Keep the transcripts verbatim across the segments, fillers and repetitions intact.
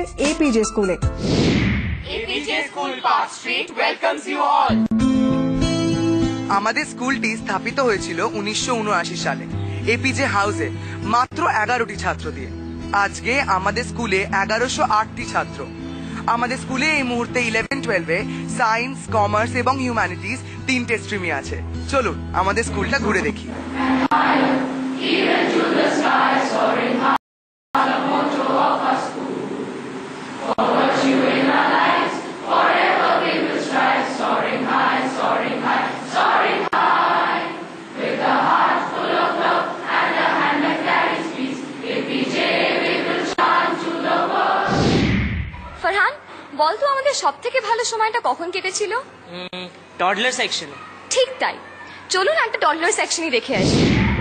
APJ স্কুলে। APJ school Park Street welcomes you all. আমাদের স্কুলটি স্থাপিত হয়েছিল উনিশশো উনআশি সালে এপিজে হাউসে মাত্র এগারোটি ছাত্র দিয়ে। আজকে আমাদের স্কুলে এগারোশো আটটি ছাত্র। আমাদের স্কুলে এই মুহূর্তে ইলেভেন টুয়েলভে সায়েন্স, কমার্স এবং হিউম্যানিটিজ তিনটে স্ট্রিমই আছে। চলুন আমাদের স্কুলটা ঘুরে দেখি। ফারহান, বলতো আমাদের সব থেকে ভালো সময়টা কখন কেটেছিল? টডলার সেকশনে। ঠিক তাই, চলুন একটা টডলার সেকশনই দেখে আসি।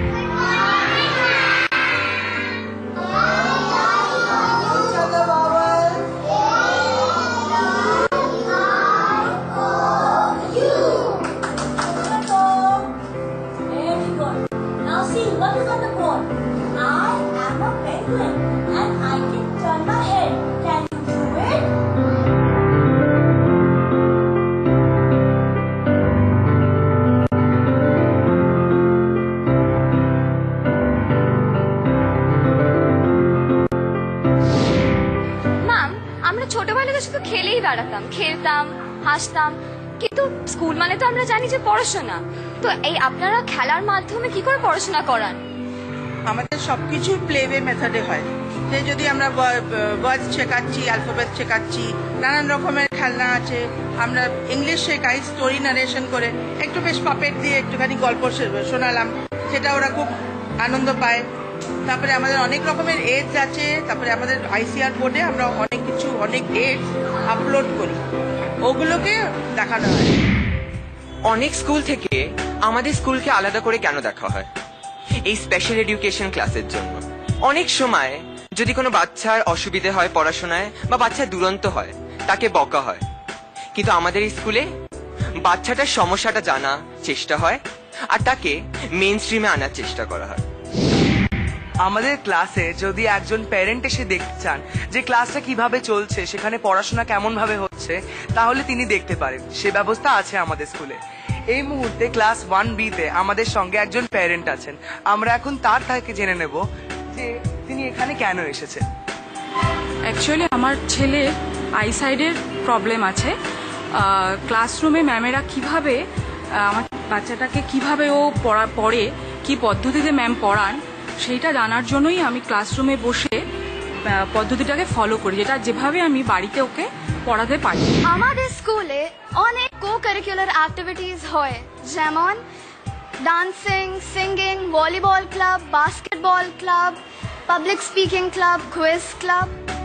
ছোটবেলাতে শুধু খেলেই বেড়াতাম, খেলতাম, হাসতাম, কিন্তু স্কুল মানে তো আমরা জানি যে পড়াশোনা। তো এই আপনারা খেলার মাধ্যমে কি করে পড়াশোনা করান? আমাদের সবকিছু প্লেওয়ে মেথডে হয়। যে যদি আমরা ওয়ার্ড শেখাচ্ছি, অ্যালফাবেট শেখাচ্ছি, নানান রকমের খেলনা আছে। আমরা ইংলিশ শেখাই স্টোরি নারেশন করে, একটু বেশ পাপেট দিয়ে একটুখানি গল্প শোনালাম, সেটা ওরা খুব আনন্দ পায়। তারপরে আমাদের অনেক রকমের এডস আছে। তারপরে আমাদের আইসিআর বোর্ডে আমরা অনেক কিছু অনেক এডস আপলোড করি, ওগুলোকে দেখানো হয়। অনেক স্কুল থেকে আমাদের স্কুলকে আলাদা করে কেন দেখা হয়? এই স্পেশাল এডুকেশন ক্লাসের জন্য। অনেক সময় যদি কোনো বাচ্চার অসুবিধে হয় পড়াশোনায় বা বাচ্চা দুরন্ত হয়, তাকে বকা হয়। কিন্তু আমাদের স্কুলে বাচ্চাটার সমস্যাটা জানা চেষ্টা হয় আর তাকে মেইন স্ট্রিমে আনার চেষ্টা করা হয়। আমাদের ক্লাসে যদি একজন প্যারেন্ট এসে দেখতে চান যে ক্লাসটা কিভাবে চলছে, সেখানে পড়াশোনা কেমন ভাবে হচ্ছে, তাহলে তিনি দেখতে পারেন। সে ব্যবস্থা আছে আমাদের স্কুলে। এই মুহূর্তে ক্লাস ওয়ান বি তে আমাদের সঙ্গে একজন প্যারেন্ট আছেন। আমরা এখন তার থেকে জেনে নেব যে তিনি এখানে কেন এসেছেন। অ্যাকচুয়ালি আমার ছেলে আইসাইডের প্রবলেম আছে। ক্লাসরুমে ম্যামেরা কিভাবে আমার বাচ্চাটাকে কিভাবে ও পড়া পড়ে কি পদ্ধতিতে ম্যাম পড়ান, সেইটা জানার জন্যই আমি ক্লাসরুমে বসে পদ্ধতিটাকে ফলো করি, যেটা যেভাবে আমি বাড়িতে ওকে পড়াতে পারি। আমাদের স্কুলে অনেক কো কারিকুলার অ্যাক্টিভিটিস হয়, যেমন dancing, singing, volleyball club, basketball club, public speaking club, quiz club.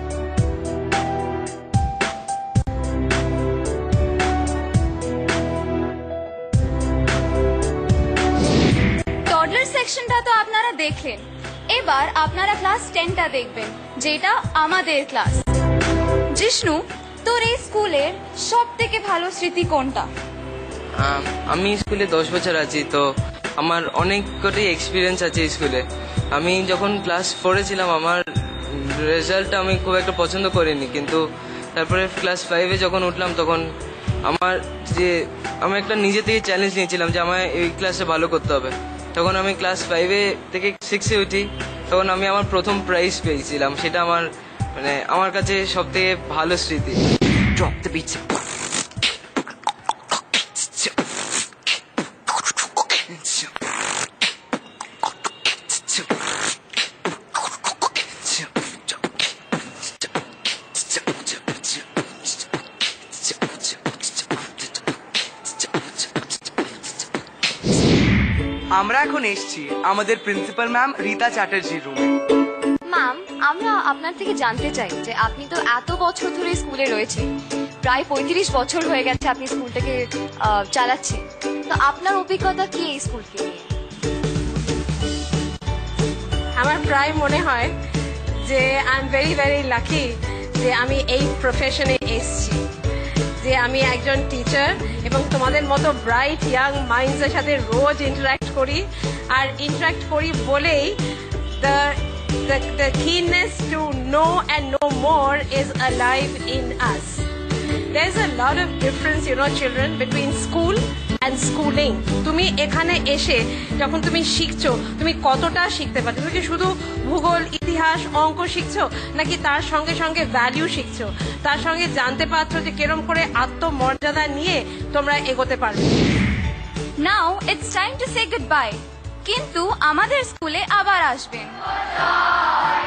Toddler সেকশনটা তো আপনারা দেখলেন, এবার আপনারা ক্লাস টেনটা দেখবেন, যেটা আমাদের ক্লাস। জিষ্ণু, তোর এই স্কুলের সব থেকে ভালো স্মৃতি কোনটা? আমি স্কুলে দশ বছর আছি, তো আমার অনেক কটাই এক্সপিরিয়েন্স আছে স্কুলে। আমি যখন ক্লাস ফোরে ছিলাম আমার রেজাল্টটা আমি খুব একটা পছন্দ করিনি, কিন্তু তারপরে ক্লাস ফাইভে যখন উঠলাম তখন আমার যে আমি একটা নিজে থেকে চ্যালেঞ্জ নিয়েছিলাম যে আমায় এই ক্লাসে ভালো করতে হবে। তখন আমি ক্লাস ফাইভে থেকে সিক্সে উঠি, তখন আমি আমার প্রথম প্রাইজ পেয়েছিলাম। সেটা আমার মানে আমার কাছে সব থেকে ভালো স্মৃতি। Drop the beats. আমরা এখন এসেছি আমাদের প্রিন্সিপাল ম্যাম রীতা চ্যাটার্জির রুমে। ম্যাম, আমরা আপনার থেকে জানতে চাই যে আপনি তো এত বছর ধরে স্কুলে রয়েছেন, প্রায় পঁয়ত্রিশ বছর হয়ে গেছে আপনি স্কুলটাকে চালাচ্ছেন, তো আপনার অভিজ্ঞতা কি এই স্কুলকে নিয়ে? আমার প্রায় মনে হয় যে I am very very lucky যে আমি এই প্রফেশনে এসেছি, যে আমি একজন টিচার এবং তোমাদের মতো ব্রাইট ইয়াং মাইন্ডসের সাথে রোজ ইন্টারাক্ট করি। আর ইন্টারাক্ট করি বলেই the the, the keenness to know and know more is alive in us. There's a lot of difference, you know, children, between school and schooling. তুমি এখানে এসে যখন তুমি শিখছো, তুমি কতটা শিখতে পারছো? তুমি কি শুধু ভূগোল, ইতিহাস, অঙ্ক শিখছো, নাকি তার সঙ্গে সঙ্গে ভ্যালু শিখছো, তার সঙ্গে জানতে পারছো যে কেরম করে আত্মমর্যাদা নিয়ে তোমরা এগোতে পারবে? Now it's time to say goodbye. কিন্তু আমাদের স্কুলে আবার আসবেন।